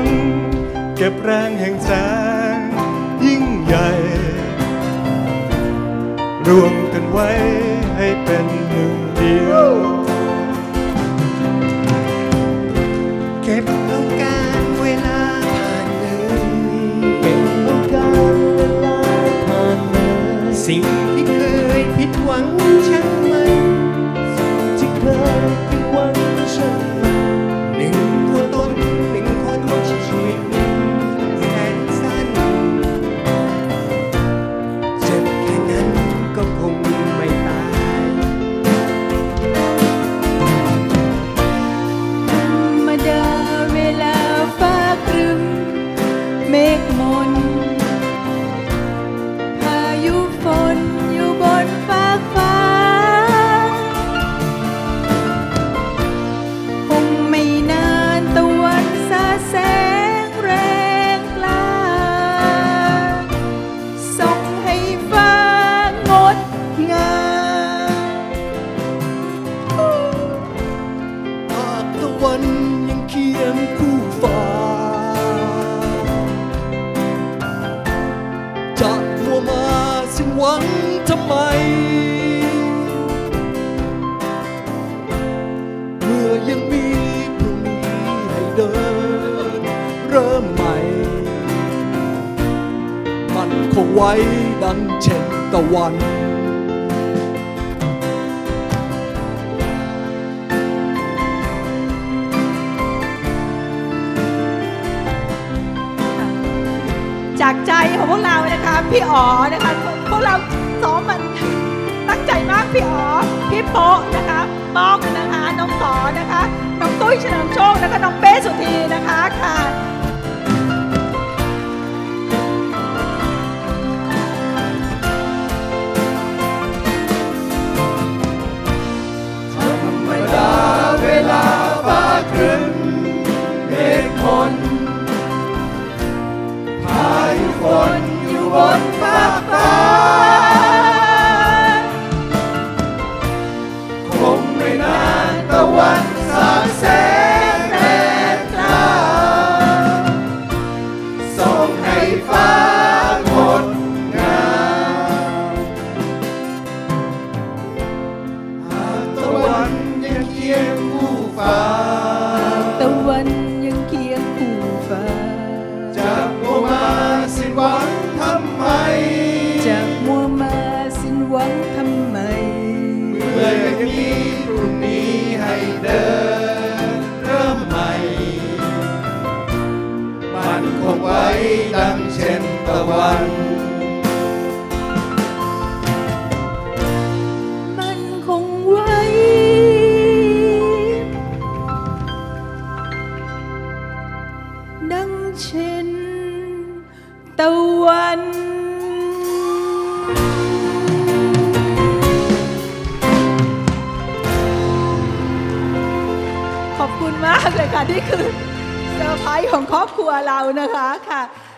งเก็บแรงแห่งแสงยิ่งใหญ่รวมกันไว้ให้เป็นหนึ่งเดียวเก็บเอาการเวลาผ่านเลยเก็บเอาการเวลาผ่านเลยสิ่งที่เคยผิดหวังช่างมันสิ่งที่เคยผิดหวังช่างมันหนึ่งตัวตนหนึ่งคนที่ชีวิตแสนสั้นเจ็บแค่นั้นก็คงไม่ตายมาดาเวลาฟ้าครึ้มเมฆมนพายุฝนอยู่บนฟากฟ้าคงไม่นานตะวันสาดแสงแรงกล้าส่องให้ฟ้างดงามหากตะวันยังเคียงคู่ฟ้าจะมัวมาสิ้นหวังทำไมเมื่อยังมีพรุ่งนี้ให้เดินเริ่มใหม่มันคงไว้ดังเช่นตะวันจากใจของพวกเรานะคะพี่อ๋อนะคะพวกเราซ้อมมันตั้งใจมากพี่อ๋อพี่โป๊ะนะคะป๊อกนะคะน้องต่อนะคะน้องตุ้ยเฉลิมโชคนะคะน้องเป้สุธีนะคะค่ะธรรมดาเวลาฟ้าครึ้มเมฆมนพายุฝนอยู่บนฟากฟ้าคงไม่นานตะวันสาดแสงแรงกล้าส่องให้ฟ้างดงามหากตะวันยังเคียงคู่ฟ้าตะวันยังเคียงคู่ฟ้าจะมัวมาสิ้นหวังทำไมจะมัวมาสิ้นหวังทำไมเมื่อยังมีพรุ่งนี้ให้เดินเริ่มใหม่มันคงไว้ดังเช่นตะวันมันคงไว้ดังเช่นตะวันขอบคุณมากเลยค่ะนี่คือเซอร์ไพรส์ของครอบครัวเรานะคะค่ะ